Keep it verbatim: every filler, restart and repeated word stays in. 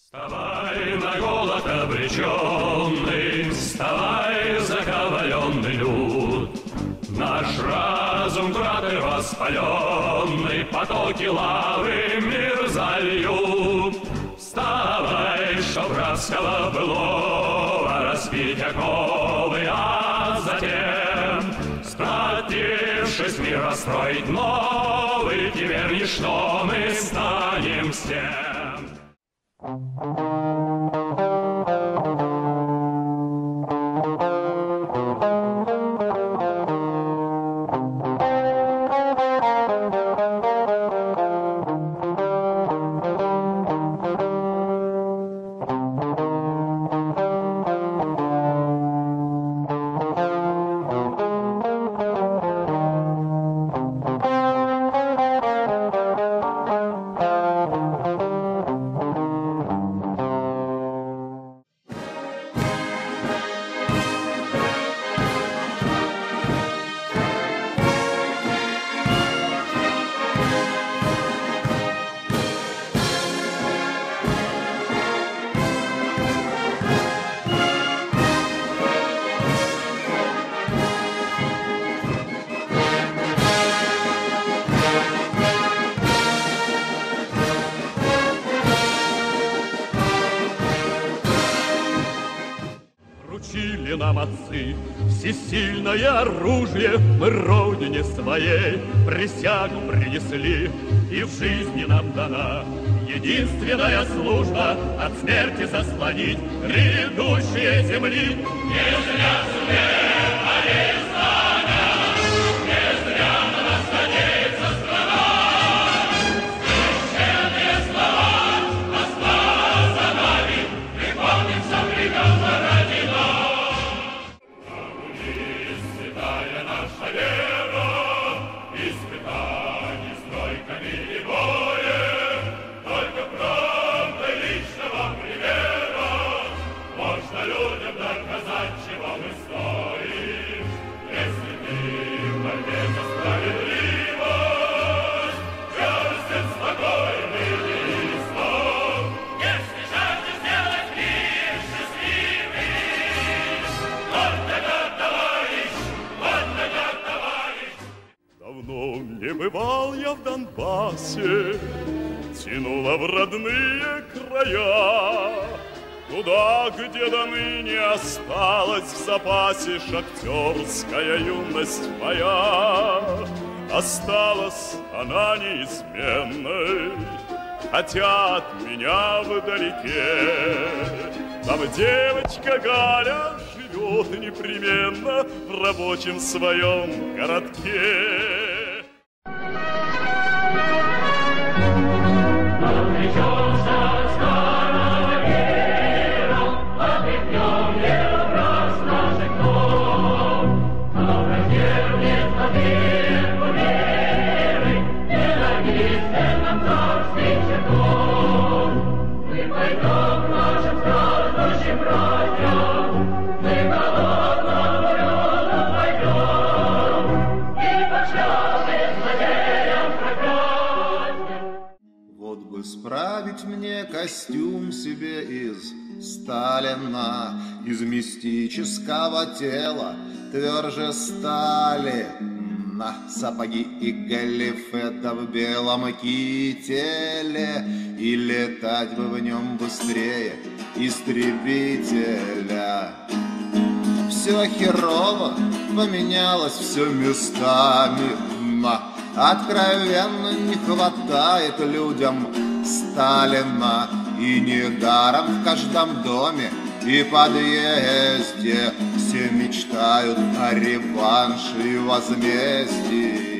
Вставай на голод обреченный, вставай, закабаленный люд. Наш разум кратой воспаленный, потоки лавы мир зальют. Вставай, чтоб раскала былого разбить оковы, а затем, сплотившись, мир расстроить новый, теперь ничто мы станем всем. Вручили нам отцы всесильное оружие, мы родине своей присягу принесли, и в жизни нам дана единственная служба от смерти заслонить грядущие земли. Не зря сумеем аллеи знамя, не зря на нас надеется страна. Священные слова Москва за нами, припомним сам приказ заради нас. Святая наша вера, испытаний стройками и боем, только правдой личного примера можно людям доказать, чего мы стоим. Если ты в борьбе за справедливость честен, спокойный листок, если жаждешь сделать мир счастливым, вот тогда, товарищ, вот тогда, товарищ. Давно не бывал я в Донбассе, тянуло в родные края, туда, где до ныне осталась в запасе шахтерская юность моя. Осталась она неизменной, хотя от меня вдалеке. Там девочка Галя живет непременно в рабочем своем городке. Справить мне костюм себе из Сталина, из мистического тела тверже стали, на сапоги и галифе да в белом кителе, и летать бы в нем быстрее истребителя. Все херово, поменялось все местами, на откровенно не хватает людям Сталина, и недаром в каждом доме и подъезде все мечтают о реванше и возмездии.